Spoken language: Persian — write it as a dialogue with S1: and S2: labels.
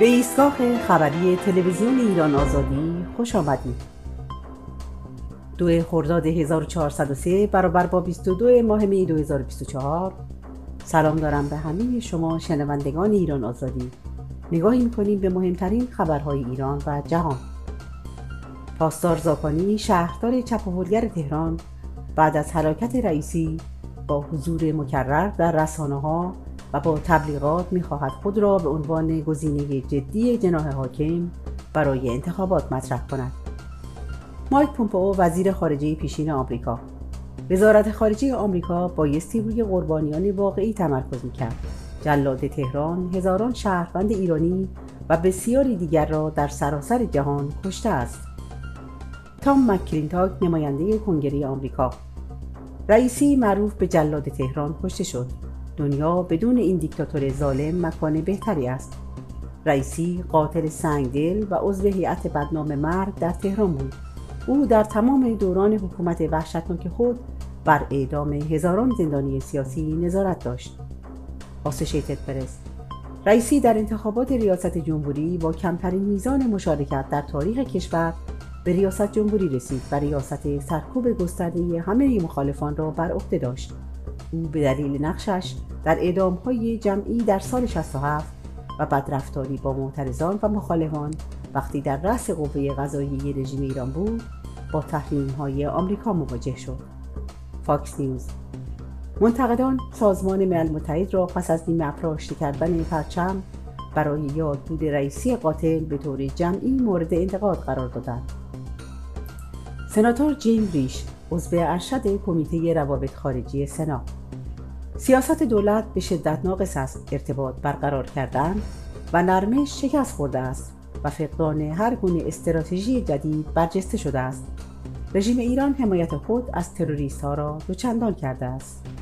S1: به ایستگاه خبری تلویزیون ایران آزادی خوش آمدید. 2 خرداد 1403 برابر با 22 ماه می 2024. سلام دارم به همه شما شنوندگان ایران آزادی. نگاهی می‌کنیم به مهمترین خبرهای ایران و جهان. پاسدار زاکانی، شهردار چپاولگر تهران، بعد از هلاکت رئیسی با حضور مکرر در رسانه‌ها و با تبلیغات می‌خواهد خود را به عنوان گزینه جدی جناح حاکم برای انتخابات مطرح کند. مایک پومپئو، وزیر خارجه پیشین آمریکا: وزارت خارجه آمریکا بایستی روی قربانیان واقعی تمرکز می‌کرد. جلاد تهران هزاران شهروند ایرانی و بسیاری دیگر را در سراسر جهان کشته است. تام مک‌کلینتاک، نماینده کنگره آمریکا: رئیسی معروف به جلاد تهران کشته شد. دنیا بدون این دیکتاتور ظالم مکان بهتری است. رئیسی قاتل سنگدل و عضو هیئت بدنام مرگ در تهران بود. او در تمام دوران حکومت وحشتناک خود بر اعدام هزاران زندانی سیاسی نظارت داشت. آسوشیتد پرس: رئیسی در انتخابات ریاست جمهوری با کمترین میزان مشارکت در تاریخ کشور به ریاست جمهوری رسید و ریاست سرکوب گسترده همه مخالفان را بر عهده داشت. او به دلیل نقشش در اعدام‌های جمعی در سال 67 و بدرفتاری با معترضان و مخالفان وقتی در رأس قوه قضاییه رژیم ایران بود، با تحریم‌های آمریکا مواجه شد. فاکس نیوز: منتقدان سازمان ملل متحد را پس از نیمه افراشته کردن پرچم برای یاد بود رئیسی قاتل به طور جمعی مورد انتقاد قرار دادند. سناتور جیم ریش، عضو ارشد کمیته روابط خارجی سنا: سیاست دولت به شدت ناقص است. ارتباط برقرار کردن و نرمش شکست خورده است و فقدان هر گونه استراتژی جدید برجسته شده است. رژیم ایران حمایت خود از تروریست‌ها را دوچندان کرده است.